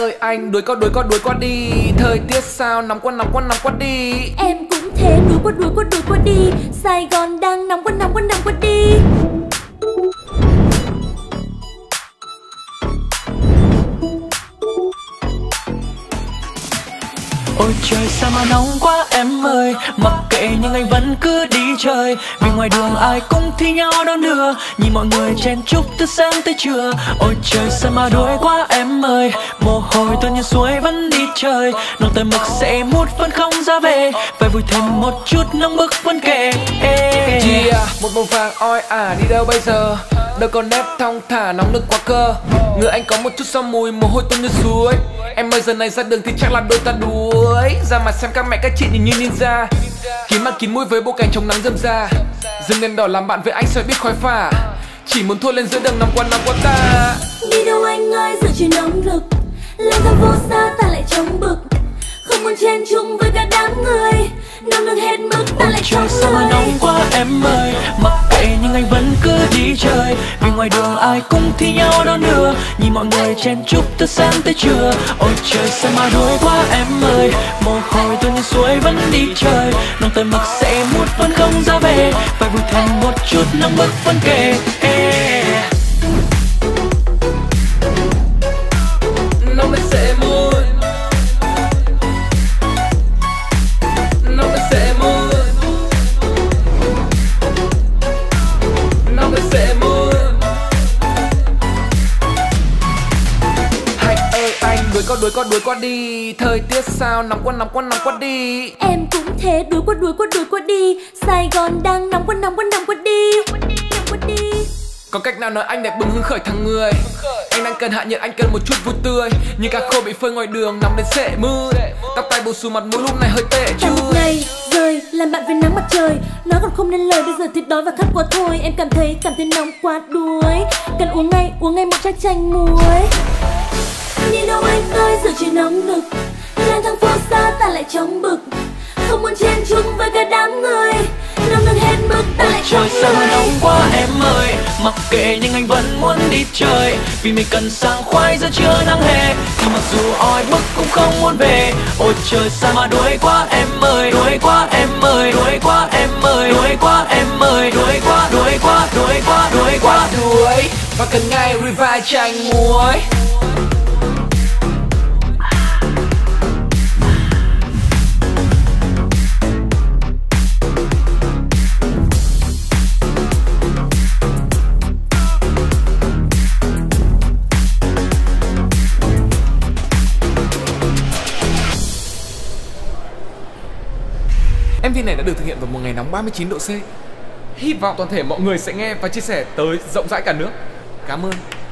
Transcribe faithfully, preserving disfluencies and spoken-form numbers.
ơi anh, đuổi con đuổi con đuổi con đi. Thời tiết sao nóng quá nóng quá nóng quá đi. Em cũng thế, đuổi qua đuổi qua đuổi qua đi. Sài Gòn đang nóng quá nóng quá nóng quá đi. Ôi trời sao mà nóng quá em ơi, mặc kệ nhưng anh vẫn cứ đi chơi. Vì ngoài đường ai cũng thi nhau đón đưa, nhìn mọi người chen chúc từ sáng tới trưa. Ôi trời sao mà đuối quá em ơi, mồ hôi tuôn như suối vẫn đi chơi. Nồng tới mực sẽ mút vẫn không ra về, phải vui thêm một chút nóng bức vẫn kề. Yeah, một màu vàng oi ả đi đâu bây giờ, đâu còn nếp thong thả nóng nực quá cơ. Người anh có một chút sao mùi mồ hôi tuôn như suối. Em ơi giờ này ra đường thì chắc là đôi ta đuối. Ra mà xem các mẹ các chị nhìn như ninja, kín mặt kín mũi với bộ cánh chống nắng râm ra. Dừng đèn đỏ làm bạn với anh soi biết khói phả, chỉ muốn thôi lên giữa đường nằm qua nằm qua ta. Đi đâu anh ơi giữa trời nóng lực, lang thang vô xa ta lại trống bực. Không muốn chen chung với cả đám người, nóng nực hết mức ta lại trống sao mà nóng quá em ơi, mặc kệ nhưng anh vẫn cứ đi chơi. Vì ngoài đường ai cũng thi nhau đón đưa, nhìn mọi người chen chúc từ sáng tới trưa. Ôi trời sao mà đuối quá em ơi, mồ hôi tuôn như suối vẫn đi chơi. Nồng tới mực sẽ mút vẫn không ra về, phải vui thêm một chút nóng bức vẫn kề. Nóng lên sẽ mút, nóng lên sẽ mút, nóng lên sẽ mút. Hạnh ơi anh, đuổi con đuổi con đuổi con đi. Thời tiết sao nóng quá nóng quá nóng quá đi. Em cũng thế, đuổi qua đuổi qua đuổi qua đi. Sài Gòn đang nóng quá nóng quá nóng quá đi. Nóng quá đi. Có cách nào nói anh để bừng hứng khởi thằng người. Anh đang cần hạ nhiệt, anh cần một chút vui tươi. Như cá khô bị phơi ngoài đường nằm đến sệ mưa. Tóc tai bù xù mặt mũi lúc này hơi tệ chứ. Cả một ngày rời làm bạn với nắng mặt trời, nói còn không nên lời bây giờ thì đói và khát quá thôi. Em cảm thấy cảm thấy nóng quá đuối, cần uống ngay uống ngay một chai chanh muối. Đi đâu anh ơi giờ trời nóng nực, lang thang phố xa ta lại trống bực. Không muốn chen chung với cả đám người, nóng nực hết mức ta lại trời trống sao mà người. nóng quá em ơi, mặc kệ nhưng anh vẫn muốn đi chơi. Vì mình cần sảng khoái giữa trưa nắng hè, thì mặc dù oi bức cũng không muốn về. Ôi trời sao mà đuối quá em ơi, đuối quá em ơi, đuối quá em ơi, đuối quá em ơi, đuối quá đuối quá đuối quá đuối quá đuối và cần ngay revive chanh muối. em vê này đã được thực hiện vào một ngày nóng ba mươi chín độ C. Hy vọng toàn thể mọi người sẽ nghe và chia sẻ tới rộng rãi cả nước. Cảm ơn.